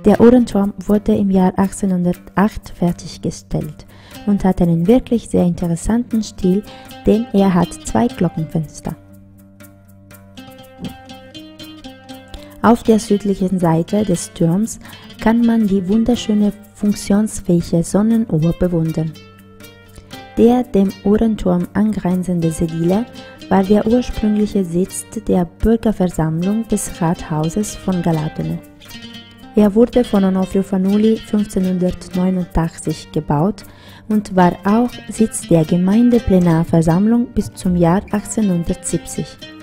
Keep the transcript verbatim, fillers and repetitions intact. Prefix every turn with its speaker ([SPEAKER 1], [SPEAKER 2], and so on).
[SPEAKER 1] Der Uhrenturm wurde im Jahr achtzehnhundertacht fertiggestellt und hat einen wirklich sehr interessanten Stil, denn er hat zwei Glockenfenster. Auf der südlichen Seite des Turms kann man die wunderschöne funktionsfähige Sonnenuhr bewundern. Der dem Uhrenturm angrenzende Sedile war der ursprüngliche Sitz der Bürgerversammlung des Rathauses von Galatone. Er wurde von Onofrio Fanuli fünfzehnhundertneunundachtzig gebaut und war auch Sitz der Gemeindeplenarversammlung bis zum Jahr achtzehnhundertsiebzig.